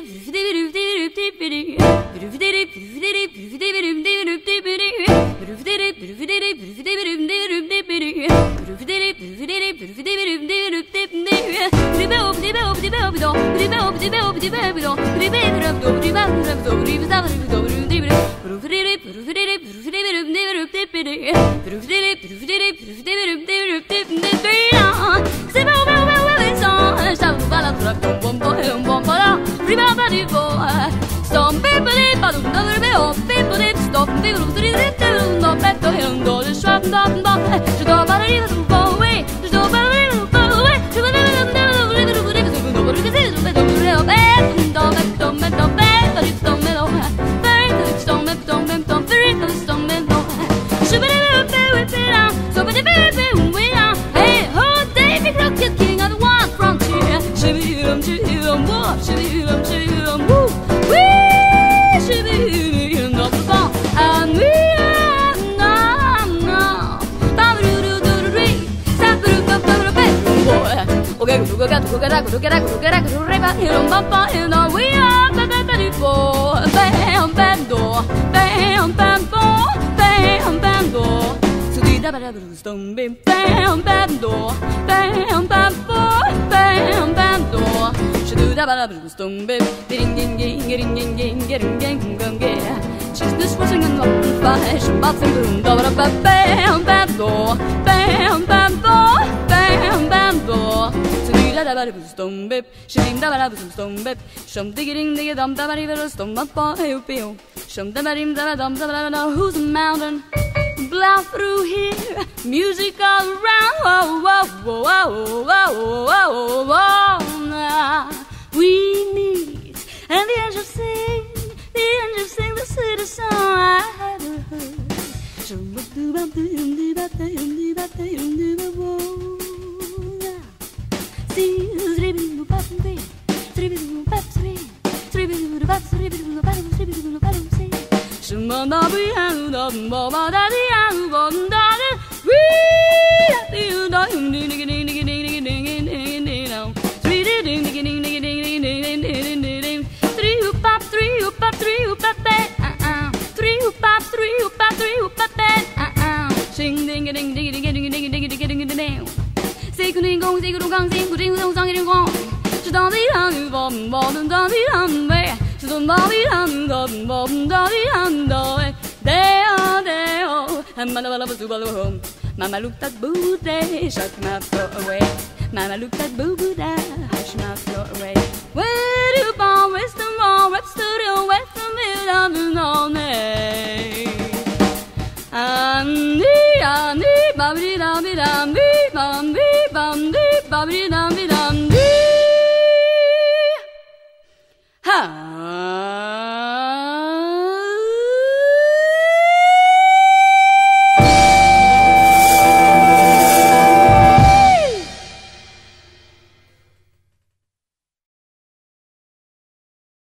Who's a mountain? Blow through here, music all around. Whoa, whoa, whoa, whoa, whoa, whoa, whoa. We meet, and the angels sing the sweetest song I ever heard. Mama looked at booty, shut my throat away. Mama looked at booty, hush my throat away. Where you born, where's the mall, where's the studio, where's the middle of the night? Andy, babidi, babidi, babidi, babidi, babidi,